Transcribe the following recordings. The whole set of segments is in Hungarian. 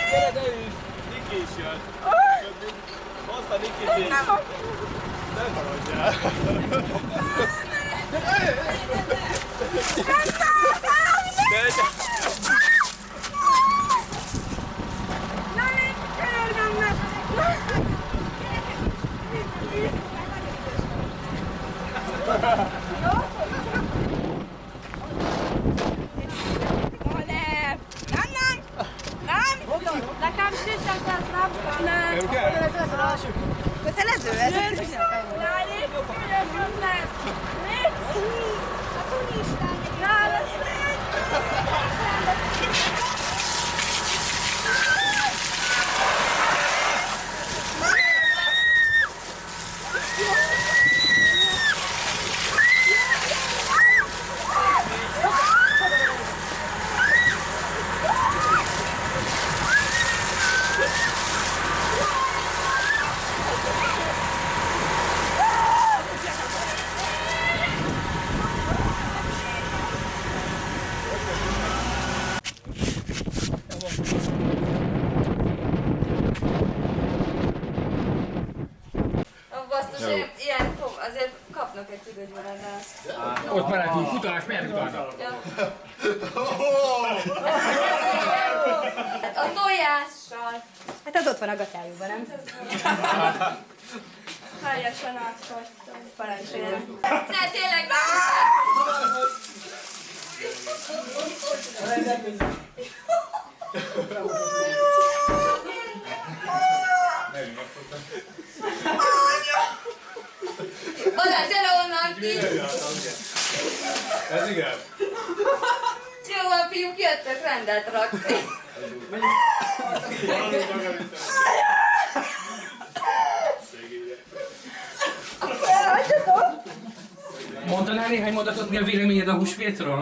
Gyere, de is! Niki is jön! Hozta Nikit is! Ne maradjál! Nekem sisem lesz, nem. Nem kell? Kötelező ez? Azért kapnak egy tüdőgyulladást. Ott mellettünk futás, miért utána? A tojással. Hát az ott van a gatyájukban, nem? Helyesen átszortam. Parancsoljon. Ne, tényleg Balázs, gyere onnan ki! Ez igen. Jó van, fiúk, jöttök rendet rakni. Mondtanál néhány mondatot, mi a véleményed a húsvétről?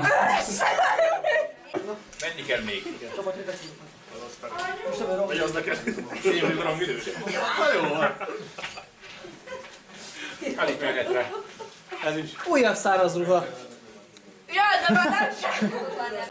Menni kell még. Vagy az neked? Én még van idő. Na jó van. Alig megetre. Ez is. Újabb száraz ruha. Jaj, de már nem sem.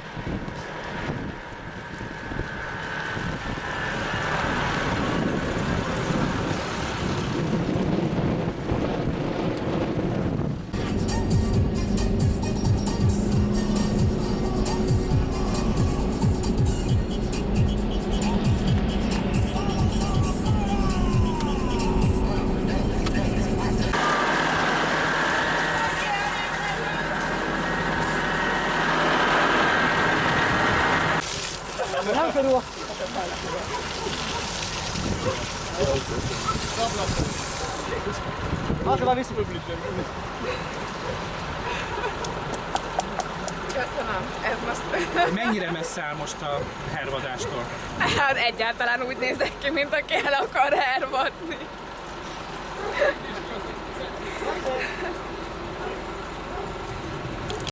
Nem felül. Akkor vissza. Köszönöm, ez most... Mennyire messze áll most a hervadástól? Hát egyáltalán úgy nézek ki, mint aki el akar hervadni.